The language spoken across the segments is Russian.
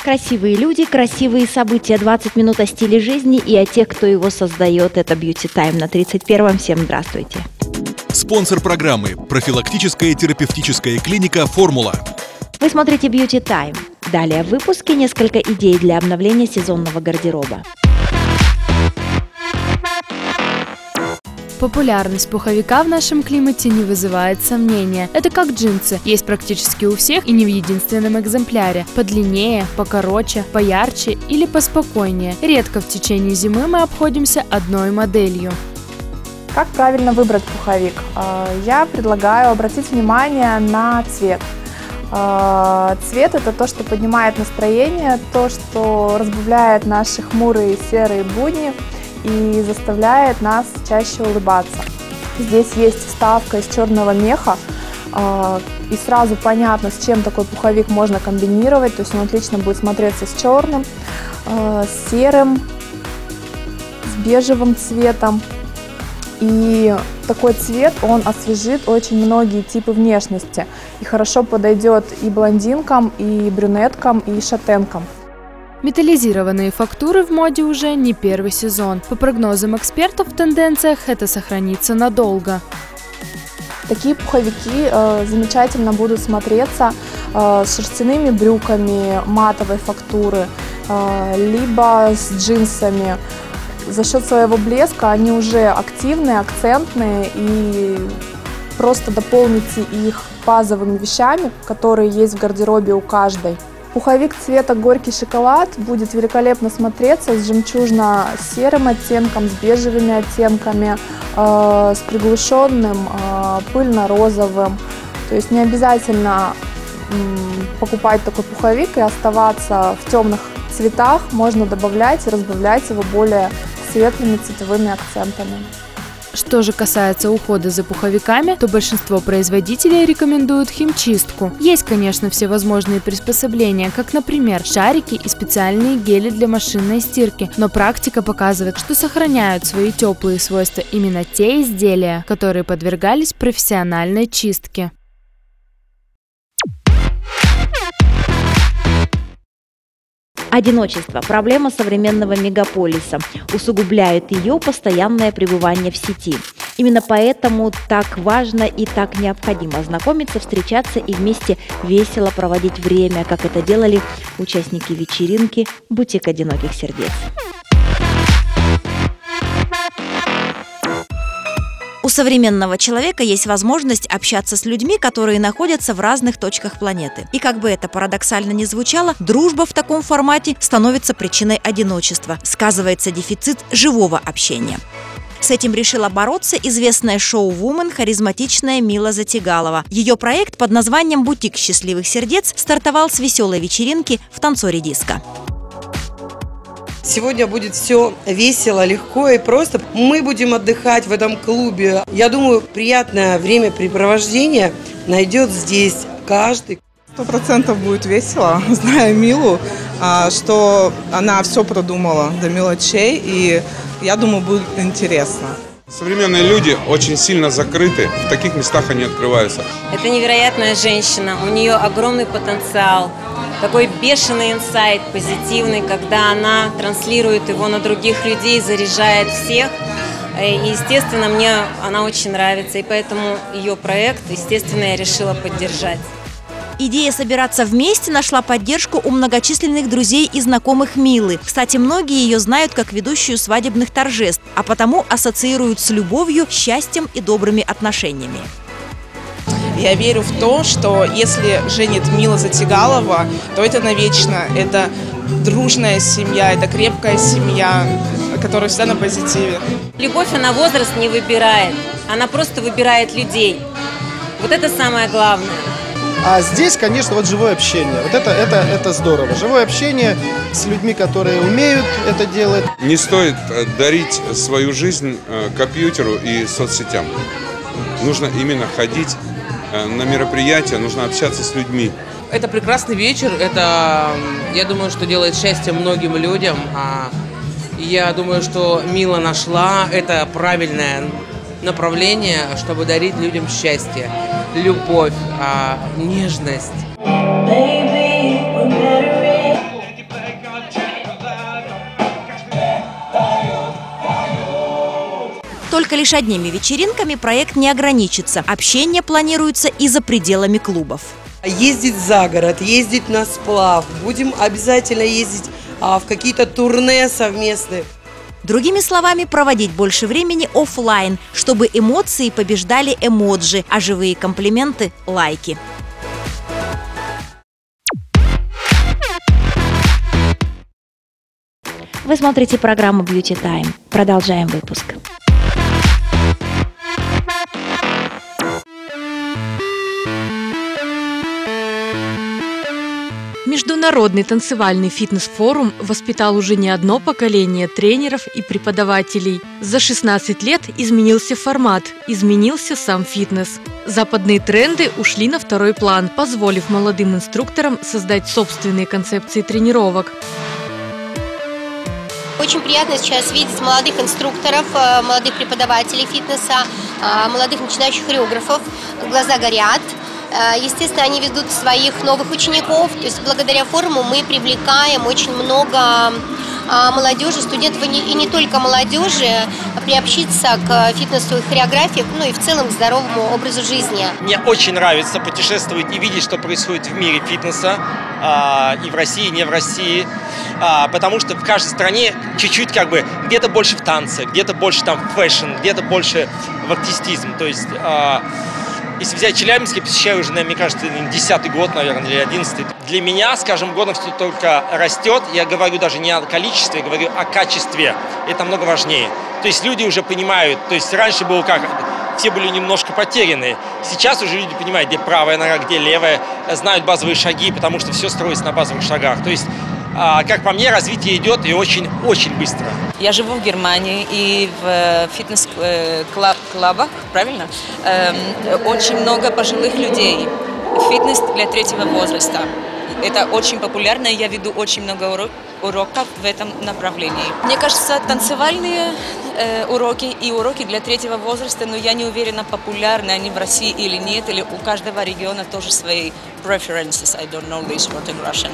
Красивые люди, красивые события, 20 минут о стиле жизни и о тех, кто его создает. Это Beauty Time на 31-м. Всем здравствуйте. Спонсор программы – профилактическая терапевтическая клиника «Формула». Вы смотрите Beauty Time. Далее в выпуске несколько идей для обновления сезонного гардероба. Популярность пуховика в нашем климате не вызывает сомнения. Это как джинсы. Есть практически у всех и не в единственном экземпляре. Подлиннее, покороче, поярче или поспокойнее. Редко в течение зимы мы обходимся одной моделью. Как правильно выбрать пуховик? Я предлагаю обратить внимание на цвет. Цвет – это то, что поднимает настроение, то, что разбавляет наши хмурые серые будни и заставляет нас чаще улыбаться. Здесь есть вставка из черного меха, и сразу понятно, с чем такой пуховик можно комбинировать. То есть он отлично будет смотреться с черным, с серым, с бежевым цветом. И такой цвет, он освежит очень многие типы внешности и хорошо подойдет и блондинкам, и брюнеткам, и шатенкам. Металлизированные фактуры в моде уже не первый сезон. По прогнозам экспертов, в тенденциях это сохранится надолго. Такие пуховики замечательно будут смотреться с шерстяными брюками матовой фактуры, либо с джинсами. За счет своего блеска они уже активные, акцентные, и просто дополните их базовыми вещами, которые есть в гардеробе у каждой. Пуховик цвета горький шоколад будет великолепно смотреться с жемчужно-серым оттенком, с бежевыми оттенками, с приглушенным пыльно-розовым. То есть не обязательно покупать такой пуховик и оставаться в темных цветах, можно добавлять и разбавлять его более светлыми цветовыми акцентами. Что же касается ухода за пуховиками, то большинство производителей рекомендуют химчистку. Есть, конечно, всевозможные приспособления, как, например, шарики и специальные гели для машинной стирки, но практика показывает, что сохраняют свои теплые свойства именно те изделия, которые подвергались профессиональной чистке. Одиночество – проблема современного мегаполиса. Усугубляет ее постоянное пребывание в сети. Именно поэтому так важно и так необходимо знакомиться, встречаться и вместе весело проводить время, как это делали участники вечеринки «Бутик одиноких сердец». У современного человека есть возможность общаться с людьми, которые находятся в разных точках планеты. И как бы это парадоксально ни звучало, дружба в таком формате становится причиной одиночества. Сказывается дефицит живого общения. С этим решила бороться известная шоу-вумен, харизматичная Мила Затягалова. Ее проект под названием «Бутик счастливых сердец» стартовал с веселой вечеринки в танцоре диско. Сегодня будет все весело, легко и просто. Мы будем отдыхать в этом клубе. Я думаю, приятное времяпрепровождение найдет здесь каждый. 100% будет весело, зная Милу, что она все продумала до мелочей, и я думаю, будет интересно. Современные люди очень сильно закрыты, в таких местах они открываются. Это невероятная женщина, у нее огромный потенциал, такой бешеный инсайт, позитивный, когда она транслирует его на других людей, заряжает всех. И, естественно, мне она очень нравится, и поэтому ее проект, естественно, я решила поддержать. Идея собираться вместе нашла поддержку у многочисленных друзей и знакомых Милы. Кстати, многие ее знают как ведущую свадебных торжеств, а потому ассоциируют с любовью, счастьем и добрыми отношениями. Я верю в то, что если женит Мила Затягалова, то это навечно. Это дружная семья, это крепкая семья, которая всегда на позитиве. Любовь, она возраст не выбирает, она просто выбирает людей. Вот это самое главное. А здесь, конечно, вот живое общение. Вот это здорово. Живое общение с людьми, которые умеют это делать. Не стоит дарить свою жизнь компьютеру и соцсетям. Нужно именно ходить на мероприятия, нужно общаться с людьми. Это прекрасный вечер, это, я думаю, что делает счастье многим людям. Я думаю, что Мила нашла это правильное направление, чтобы дарить людям счастье, любовь, нежность. Однако лишь одними вечеринками проект не ограничится. Общение планируется и за пределами клубов. Ездить за город, ездить на сплав. Будем обязательно ездить в какие-то турне совместные. Другими словами, проводить больше времени офлайн, чтобы эмоции побеждали эмоджи, а живые комплименты – лайки. Вы смотрите программу Beauty Time. Продолжаем выпуск. Международный танцевальный фитнес-форум воспитал уже не одно поколение тренеров и преподавателей. За 16 лет изменился формат, изменился сам фитнес. Западные тренды ушли на второй план, позволив молодым инструкторам создать собственные концепции тренировок. Очень приятно сейчас видеть молодых инструкторов, молодых преподавателей фитнеса, молодых начинающих хореографов. Глаза горят. Естественно, они ведут своих новых учеников. То есть благодаря форуму мы привлекаем очень много молодежи, студентов и не только молодежи, приобщиться к фитнесу и хореографии, ну и в целом к здоровому образу жизни. Мне очень нравится путешествовать и видеть, что происходит в мире фитнеса, и в России, и не в России, потому что в каждой стране чуть-чуть где-то больше в танце, где-то больше там в фэшн, где-то больше в артистизм. То есть, если взять Челябинск, я посещаю уже, мне кажется, 10-й год, наверное, или 11-й. Для меня с каждым годом все только растет. Я говорю даже не о количестве, я говорю о качестве. Это намного важнее. То есть люди уже понимают, то есть раньше было как, все были немножко потеряны. Сейчас уже люди понимают, где правая нога, где левая, знают базовые шаги, потому что все строится на базовых шагах. То есть, как по мне, развитие идет и очень-очень быстро. Я живу в Германии, и в фитнес-клубах, правильно, очень много пожилых людей. Фитнес для третьего возраста. Это очень популярно, и я веду очень много уроков в этом направлении. Мне кажется, танцевальные уроки и уроки для третьего возраста, но я не уверена, популярны они в России или нет, или у каждого региона тоже свои preferences. I don't know this word in Russian.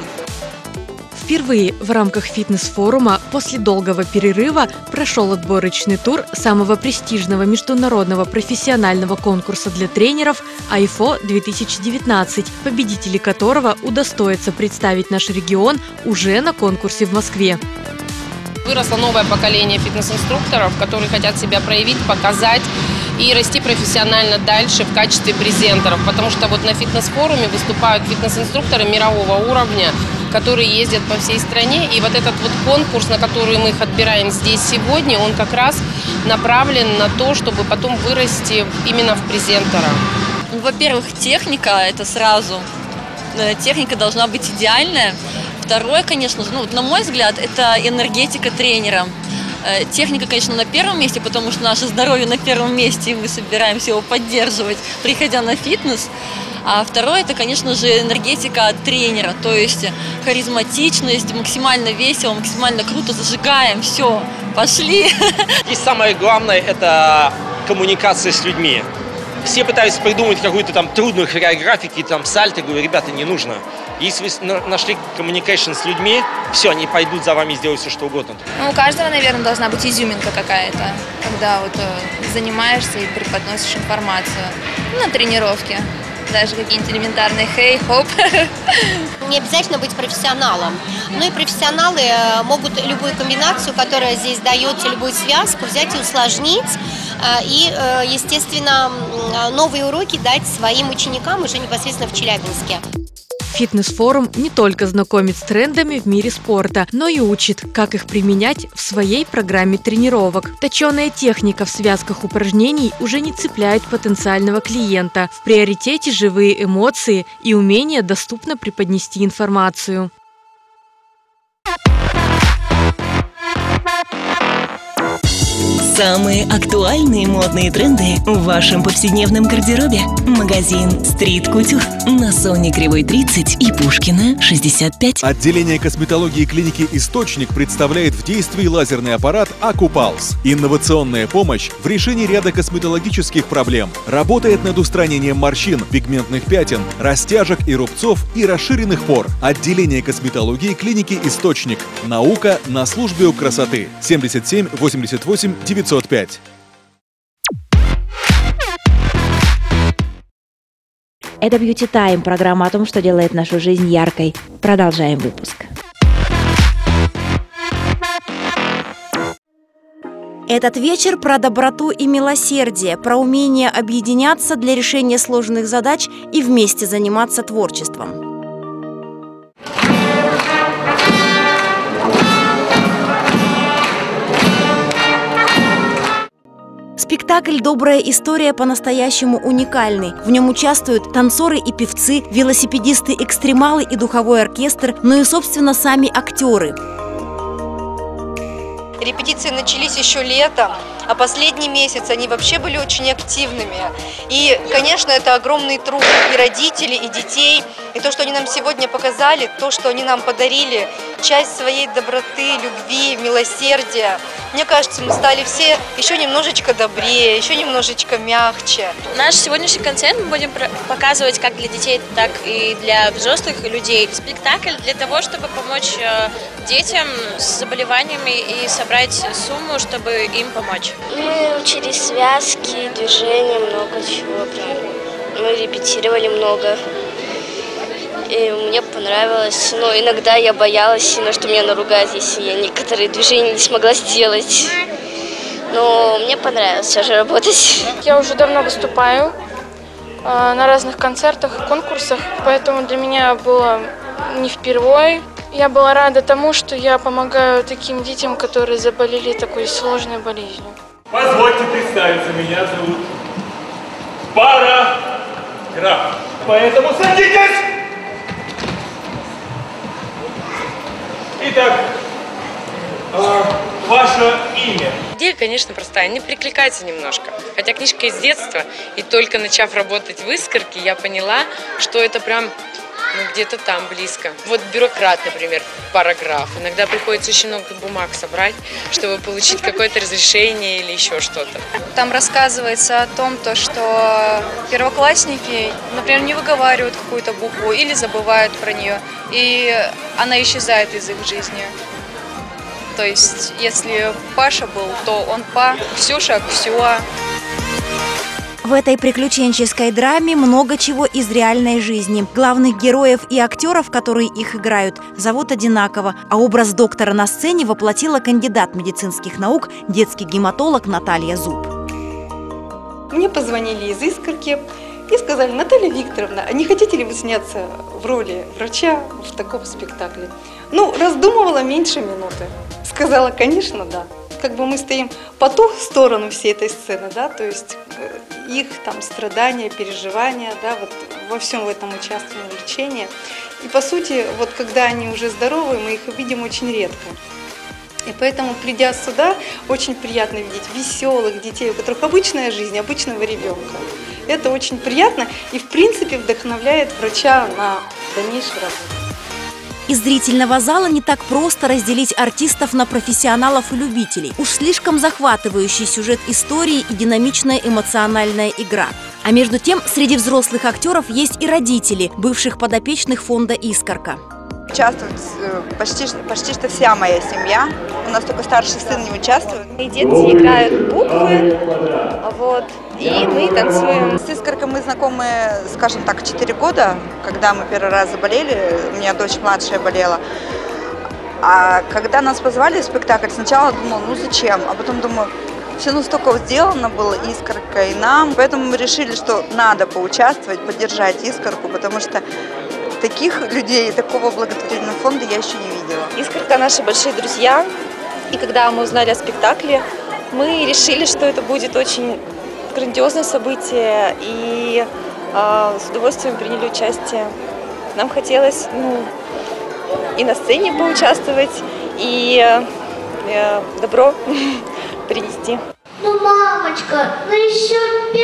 Впервые в рамках фитнес-форума после долгого перерыва прошел отборочный тур самого престижного международного профессионального конкурса для тренеров IFO 2019, победители которого удостоятся представить наш регион уже на конкурсе в Москве. Выросло новое поколение фитнес-инструкторов, которые хотят себя проявить, показать и расти профессионально дальше в качестве презентеров, потому что вот на фитнес-форуме выступают фитнес-инструкторы мирового уровня, которые ездят по всей стране. И вот этот вот конкурс, на который мы их отбираем здесь сегодня, он как раз направлен на то, чтобы потом вырасти именно в презентера. Во-первых, техника, это сразу. Техника должна быть идеальная. Второе, конечно же, на мой взгляд, это энергетика тренера. Техника, конечно, на первом месте, потому что наше здоровье на первом месте, и мы собираемся его поддерживать, приходя на фитнес. А второе, это, конечно же, энергетика тренера, то есть харизматичность, максимально весело, максимально круто, зажигаем, все, пошли. И самое главное, это коммуникация с людьми. Все пытаются придумать какую-то там трудную хореографию, какие-то там сальто, говорю, ребята, не нужно. Если вы нашли коммуникацию с людьми, все, они пойдут за вами и сделают все, что угодно. У каждого, наверное, должна быть изюминка какая-то, когда вот занимаешься и преподносишь информацию на тренировке. Даже какие-нибудь элементарные хей-хоп. Не обязательно быть профессионалом. Но и профессионалы могут любую комбинацию, которая здесь дается, любую связку, взять и усложнить. И, естественно, новые уроки дать своим ученикам уже непосредственно в Челябинске. Фитнес-форум не только знакомит с трендами в мире спорта, но и учит, как их применять в своей программе тренировок. Точеная техника в связках упражнений уже не цепляет потенциального клиента. В приоритете живые эмоции и умение доступно преподнести информацию. Самые актуальные модные тренды в вашем повседневном гардеробе. Магазин Street Couture на Соне Кривой 30 и Пушкина 65. Отделение косметологии клиники «Источник» представляет в действии лазерный аппарат Акупалс. Инновационная помощь в решении ряда косметологических проблем. Работает над устранением морщин, пигментных пятен, растяжек и рубцов и расширенных пор. Отделение косметологии клиники «Источник». Наука на службе у красоты. 77 88 905. Это Beauty Time, программа о том, что делает нашу жизнь яркой. Продолжаем выпуск. Этот вечер про доброту и милосердие, про умение объединяться для решения сложных задач и вместе заниматься творчеством. Спектакль «Добрая история» по-настоящему уникальный. В нем участвуют танцоры и певцы, велосипедисты-экстремалы и духовой оркестр, но и, собственно, сами актеры. Репетиции начались еще летом, а последний месяц они вообще были очень активными. И, конечно, это огромный труд и родителей, и детей. И то, что они нам сегодня показали, то, что они нам подарили, часть своей доброты, любви, милосердия. Мне кажется, мы стали все еще немножечко добрее, еще немножечко мягче. Наш сегодняшний концерт мы будем показывать как для детей, так и для взрослых людей. Спектакль для того, чтобы помочь детям с заболеваниями и собрать сумму, чтобы им помочь. Мы учились связки, движения, много чего. Мы репетировали много. И мне понравилось, но иногда я боялась сильно, что меня наругают, если я некоторые движения не смогла сделать. Но мне понравилось все же работать. Я уже давно выступаю на разных концертах и конкурсах, поэтому для меня было не впервые. Я была рада тому, что я помогаю таким детям, которые заболели такой сложной болезнью. Позвольте представиться, меня зовут Параграф. Поэтому садитесь! Итак, ваше имя? Идея, конечно, простая, не прикликается немножко. Хотя книжка из детства, и только начав работать в «Искорке», я поняла, что это прям где-то там близко. Вот бюрократ, например, параграф. Иногда приходится очень много бумаг собрать, чтобы получить какое-то разрешение или еще что-то. Там рассказывается о том, что первоклассники, например, не выговаривают какую-то букву или забывают про нее, и она исчезает из их жизни. То есть, если Паша был, то он Па, Ксюша, Ксюа. В этой приключенческой драме много чего из реальной жизни. Главных героев и актеров, которые их играют, зовут одинаково, а образ доктора на сцене воплотила кандидат медицинских наук, детский гематолог Наталья Зуб. Мне позвонили из «Искорки» и сказали: Наталья Викторовна, а не хотите ли вы сняться в роли врача в таком спектакле? Ну, раздумывала меньше минуты. Сказала: конечно, да. Как бы мы стоим по ту сторону всей этой сцены, да, то есть их там страдания, переживания, да, вот во всем в этом участвуем, в лечении. И по сути, вот когда они уже здоровы, мы их видим очень редко. И поэтому, придя сюда, очень приятно видеть веселых детей, у которых обычная жизнь, обычного ребенка. Это очень приятно и, в принципе, вдохновляет врача на дальнейшую работу. Из зрительного зала не так просто разделить артистов на профессионалов и любителей. Уж слишком захватывающий сюжет истории и динамичная эмоциональная игра. А между тем, среди взрослых актеров есть и родители, бывших подопечных фонда «Искорка». Участвует почти что вся моя семья. У нас только старший сын не участвует. И дети играют буквы, вот, и мы танцуем. С «Искоркой» мы знакомы, скажем так, 4 года, когда мы первый раз заболели. У меня дочь младшая болела. А когда нас позвали в спектакль, сначала думала, ну зачем? А потом думаю, все настолько сделано было «Искоркой» и нам. Поэтому мы решили, что надо поучаствовать, поддержать «Искорку», потому что таких людей, такого благотворительного фонда я еще не видела. «Искорка» наши большие друзья. И когда мы узнали о спектакле, мы решили, что это будет очень грандиозное событие. И с удовольствием приняли участие. Нам хотелось и на сцене поучаствовать, и добро принести. Ну, мамочка, ну еще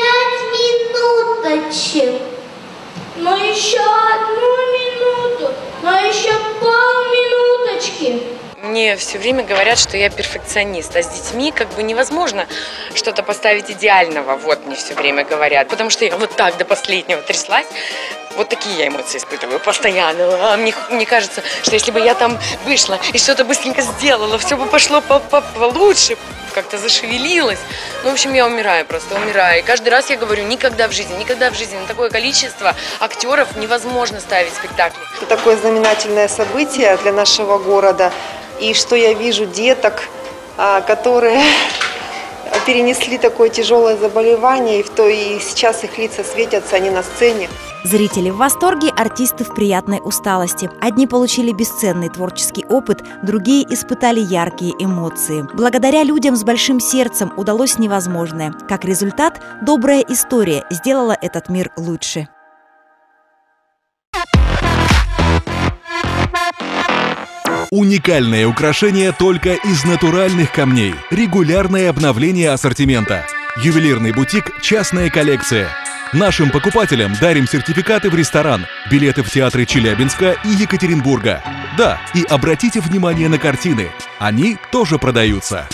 5 минуточек. Ну еще 1 минуту, но еще полминуточки. Мне все время говорят, что я перфекционист, а с детьми как бы невозможно что-то поставить идеального, вот мне все время говорят, потому что я вот так до последнего тряслась. Вот такие я эмоции испытываю постоянно. А мне кажется, что если бы я там вышла и что-то быстренько сделала, все бы пошло получше. как-то зашевелилось. Ну, в общем, я умираю просто, умираю. И каждый раз я говорю, никогда в жизни, на такое количество актеров невозможно ставить спектакли. Это такое знаменательное событие для нашего города. И что я вижу деток, которые перенесли такое тяжелое заболевание, и сейчас их лица светятся, они на сцене. Зрители в восторге, артисты в приятной усталости. Одни получили бесценный творческий опыт, другие испытали яркие эмоции. Благодаря людям с большим сердцем удалось невозможное. Как результат, добрая история сделала этот мир лучше. Уникальное украшение только из натуральных камней. Регулярное обновление ассортимента. Ювелирный бутик «Частная коллекция». Нашим покупателям дарим сертификаты в ресторан, билеты в театры Челябинска и Екатеринбурга. Да, и обратите внимание на картины. Они тоже продаются.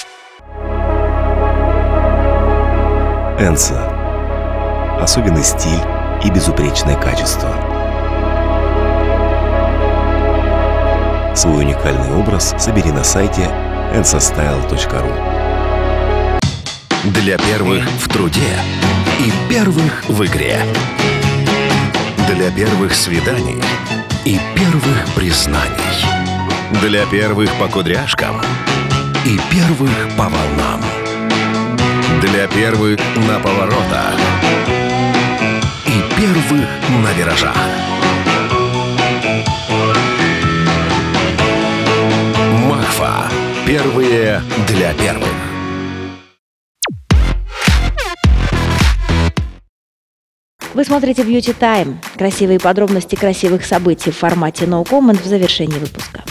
Энса. Особенный стиль и безупречное качество. Свой уникальный образ собери на сайте ensastyle.ru. Для первых в труде и первых в игре. Для первых свиданий и первых признаний. Для первых по кудряшкам и первых по волнам. Для первых на поворотах и первых на виражах. Махфа. Первые для первых. Вы смотрите Beauty Time. Красивые подробности красивых событий в формате No Comment в завершении выпуска.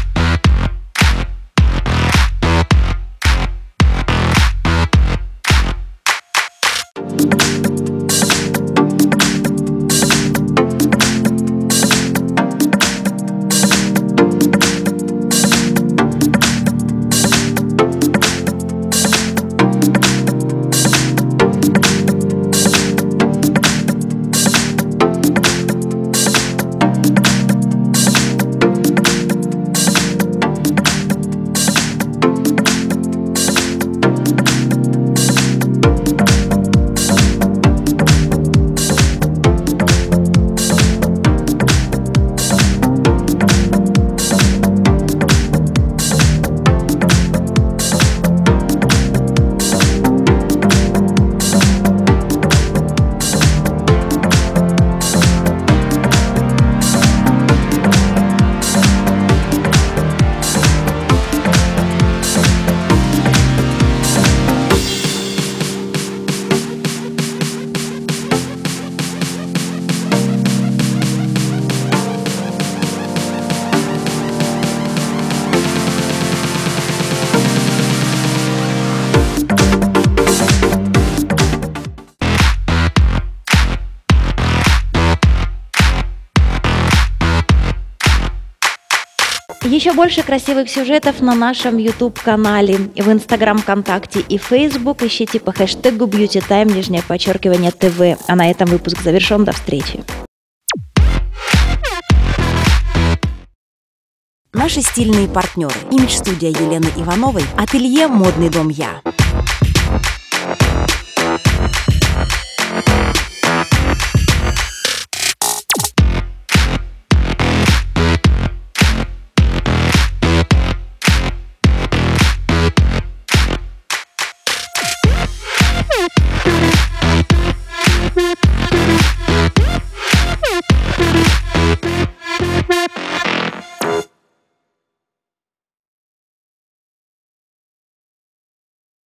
Еще больше красивых сюжетов на нашем YouTube-канале, в Instagram, ВКонтакте и Facebook. Ищите по хэштегу BeautyTime, _ТВ. А на этом выпуск завершен. До встречи. Наши стильные партнеры. Имидж-студия Елены Ивановой. Ателье «Модный дом Я».